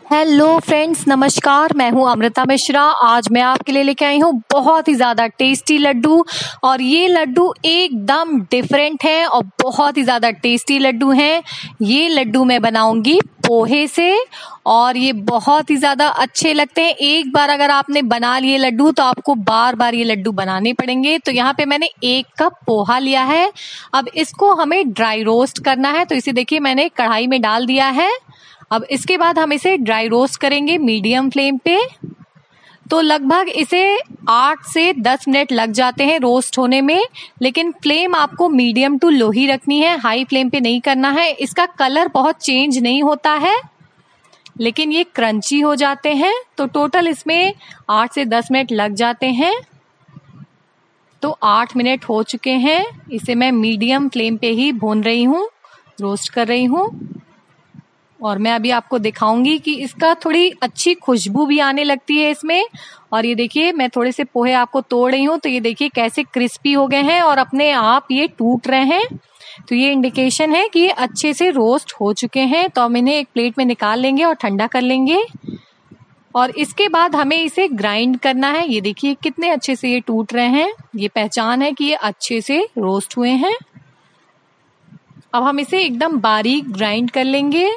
Hello friends, नमस्कार। मैं हूं अमृता मिश्रा। आज मैं आपके लिए लेके आई हूं बहुत ही ज़्यादा टेस्टी लड्डू। और ये लड्डू एकदम डिफरेंट है और बहुत ही ज़्यादा टेस्टी लड्डू हैं। ये लड्डू मैं बनाऊंगी पोहे से और ये बहुत ही ज़्यादा अच्छे लगते हैं। एक बार अगर आपने बना लिए लड्डू तो आपको बार बार ये लड्डू बनाने पड़ेंगे। तो यहाँ पे मैंने 1 कप पोहा लिया है। अब इसको हमें ड्राई रोस्ट करना है, तो इसे देखिए मैंने कढ़ाई में डाल दिया है। अब इसके बाद हम इसे ड्राई रोस्ट करेंगे मीडियम फ्लेम पे। तो लगभग इसे 8 से 10 मिनट लग जाते हैं रोस्ट होने में, लेकिन फ्लेम आपको मीडियम टू लो ही रखनी है, हाई फ्लेम पे नहीं करना है। इसका कलर बहुत चेंज नहीं होता है, लेकिन ये क्रंची हो जाते हैं। तो टोटल इसमें 8 से 10 मिनट लग जाते हैं। तो 8 मिनट हो चुके हैं। इसे मैं मीडियम फ्लेम पे ही भून रही हूँ, रोस्ट कर रही हूँ। और मैं अभी आपको दिखाऊंगी कि इसका थोड़ी अच्छी खुशबू भी आने लगती है इसमें। और ये देखिए मैं थोड़े से पोहे आपको तोड़ रही हूँ, तो ये देखिए कैसे क्रिस्पी हो गए हैं और अपने आप ये टूट रहे हैं। तो ये इंडिकेशन है कि ये अच्छे से रोस्ट हो चुके हैं। तो हम इन्हें एक प्लेट में निकाल लेंगे और ठंडा कर लेंगे। और इसके बाद हमें इसे ग्राइंड करना है। ये देखिए कितने अच्छे से ये टूट रहे हैं। ये पहचान है कि ये अच्छे से रोस्ट हुए हैं। अब हम इसे एकदम बारीक ग्राइंड कर लेंगे।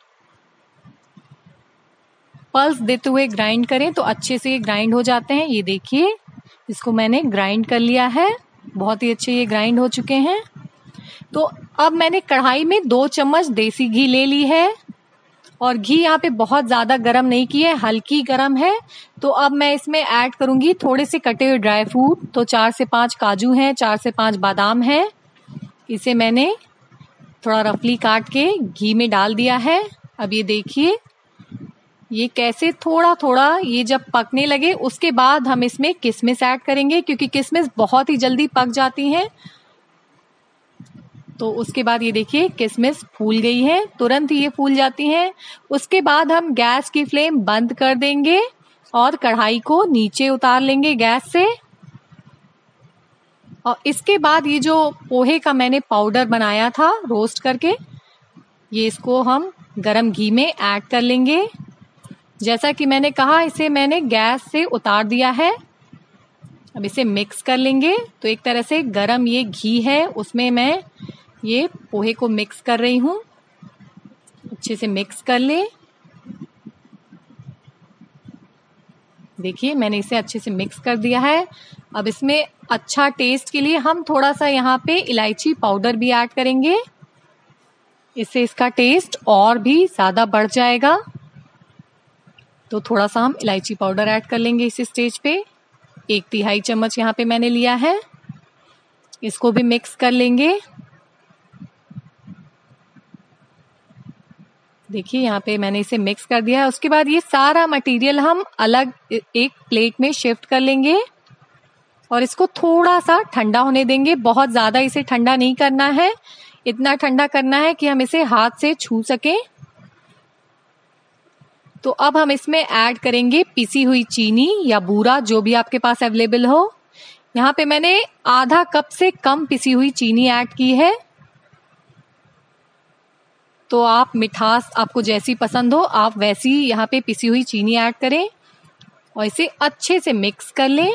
पल्स देते हुए ग्राइंड करें तो अच्छे से ये ग्राइंड हो जाते हैं। ये देखिए इसको मैंने ग्राइंड कर लिया है। बहुत ही अच्छे ये ग्राइंड हो चुके हैं। तो अब मैंने कढ़ाई में 2 चम्मच देसी घी ले ली है। और घी यहाँ पे बहुत ज्यादा गर्म नहीं की है, हल्की गर्म है। तो अब मैं इसमें ऐड करूंगी थोड़े से कटे हुए ड्राई फ्रूट। तो 4 से 5 काजू हैं, 4 से 5 बादाम हैं। इसे मैंने थोड़ा रफली काट के घी में डाल दिया है। अब ये देखिए ये कैसे थोड़ा थोड़ा ये जब पकने लगे उसके बाद हम इसमें किशमिश ऐड करेंगे, क्योंकि किशमिश बहुत ही जल्दी पक जाती हैं। तो उसके बाद ये देखिए किशमिश फूल गई है, तुरंत ही ये फूल जाती हैं। उसके बाद हम गैस की फ्लेम बंद कर देंगे और कढ़ाई को नीचे उतार लेंगे गैस से। और इसके बाद ये जो पोहे का मैंने पाउडर बनाया था रोस्ट करके, ये इसको हम गरम घी में ऐड कर लेंगे। जैसा कि मैंने कहा इसे मैंने गैस से उतार दिया है। अब इसे मिक्स कर लेंगे। तो एक तरह से गरम ये घी है, उसमें मैं ये पोहे को मिक्स कर रही हूँ। अच्छे से मिक्स कर ले। देखिए मैंने इसे अच्छे से मिक्स कर दिया है। अब इसमें अच्छा टेस्ट के लिए हम थोड़ा सा यहाँ पे इलायची पाउडर भी ऐड करेंगे। इससे इसका टेस्ट और भी ज्यादा बढ़ जाएगा। तो थोड़ा सा हम इलायची पाउडर ऐड कर लेंगे इस स्टेज पे। 1 तिहाई चम्मच यहाँ पे मैंने लिया है। इसको भी मिक्स कर लेंगे। देखिए यहाँ पे मैंने इसे मिक्स कर दिया है। उसके बाद ये सारा मटेरियल हम अलग एक प्लेट में शिफ्ट कर लेंगे और इसको थोड़ा सा ठंडा होने देंगे। बहुत ज्यादा इसे ठंडा नहीं करना है, इतना ठंडा करना है कि हम इसे हाथ से छू सकें। तो अब हम इसमें ऐड करेंगे पिसी हुई चीनी या बूरा, जो भी आपके पास अवेलेबल हो। यहाँ पे मैंने आधा कप से कम पिसी हुई चीनी ऐड की है। तो आप मिठास आपको जैसी पसंद हो आप वैसी यहाँ पे पिसी हुई चीनी ऐड करें और इसे अच्छे से मिक्स कर लें।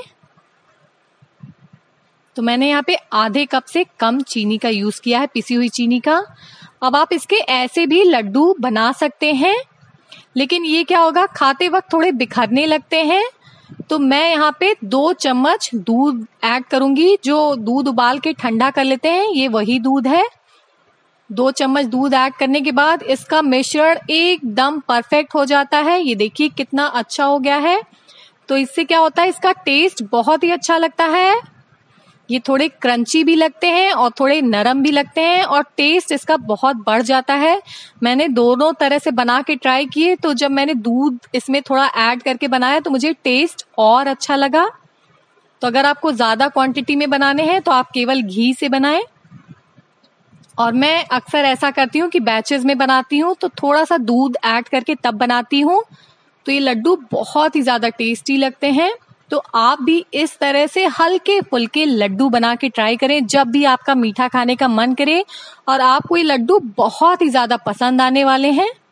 तो मैंने यहाँ पे आधे कप से कम चीनी का यूज किया है, पिसी हुई चीनी का। अब आप इसके ऐसे भी लड्डू बना सकते हैं, लेकिन ये क्या होगा खाते वक्त थोड़े बिखरने लगते हैं। तो मैं यहाँ पे 2 चम्मच दूध ऐड करूंगी। जो दूध उबाल के ठंडा कर लेते हैं ये वही दूध है। 2 चम्मच दूध ऐड करने के बाद इसका मिश्रण एकदम परफेक्ट हो जाता है। ये देखिए कितना अच्छा हो गया है। तो इससे क्या होता है इसका टेस्ट बहुत ही अच्छा लगता है। ये थोड़े क्रंची भी लगते हैं और थोड़े नरम भी लगते हैं और टेस्ट इसका बहुत बढ़ जाता है। मैंने दोनों तरह से बना के ट्राई किए, तो जब मैंने दूध इसमें थोड़ा ऐड करके बनाया तो मुझे टेस्ट और अच्छा लगा। तो अगर आपको ज्यादा क्वांटिटी में बनाने हैं तो आप केवल घी से बनाएं। और मैं अक्सर ऐसा करती हूँ कि बैचेस में बनाती हूँ तो थोड़ा सा दूध ऐड करके तब बनाती हूँ। तो ये लड्डू बहुत ही ज्यादा टेस्टी लगते हैं। तो आप भी इस तरह से हल्के फुल्के लड्डू बना के ट्राई करें जब भी आपका मीठा खाने का मन करे, और आपको ये लड्डू बहुत ही ज्यादा पसंद आने वाले हैं।